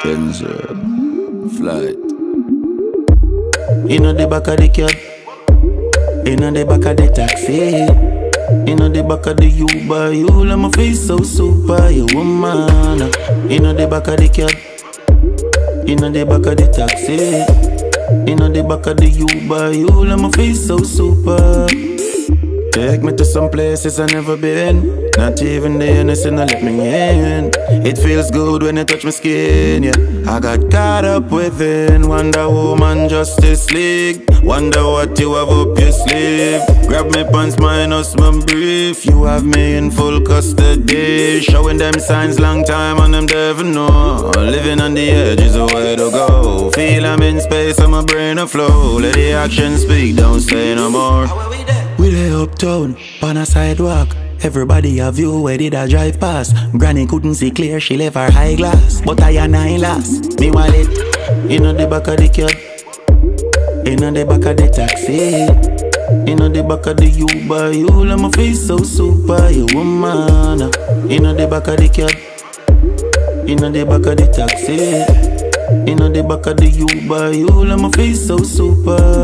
Spencer Flight. In the back of the cab, in the back of the taxi, in the back of the Uber, you let me feel so super, you woman. In the back of the cab, in the back of the taxi, in the back of the Uber, you let me feel so super. Take me to some places I've never been. Not even the Hennessy no let me in. It feels good when you touch my skin, yeah. I got caught up within Wonder Woman Justice League. Wonder what you have up your sleeve. Grab me pants minus my brief. You have me in full custody. Showing them signs long time and them never know. Living on the edge is the way to go. Feel I'm in space and my brain a flow. Let the action speak, don't say no more. We lay uptown, on a sidewalk. Everybody have view, where did I drive past? Granny couldn't see clear, she left her high glass. But I and I last, me wallet in the back of the cab, in the back of the taxi, in the back of the Uber. You let me feel so super, you woman. In the back of the cab, in the back of the taxi, in the back of the Uber. You let me feel so super.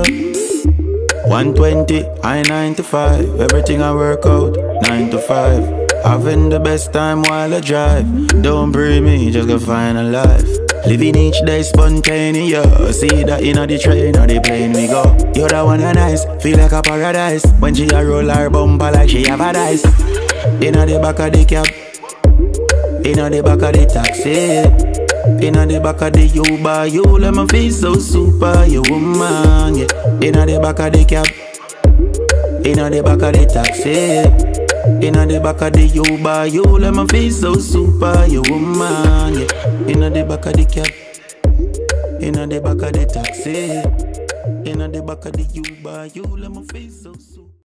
120, I 95. Everything I work out, 9 to 5. Having the best time while I drive. Don't pray me, just go find a life. Living each day spontaneous. See that in the train or the plane we go. You're the one and nice, feel like a paradise. When she a roll her bumper like she have a dice. In the back of the cab, in the back of the taxi, in the back of the Uber, you let me feel so super, you woman, yeah. In the back of the cab, in the back of the taxi, in the back of the Uber, you let me feel so super, you woman, yeah. In the back of the cab, in the back of the taxi, in the back of the Uber, you let me feel so super.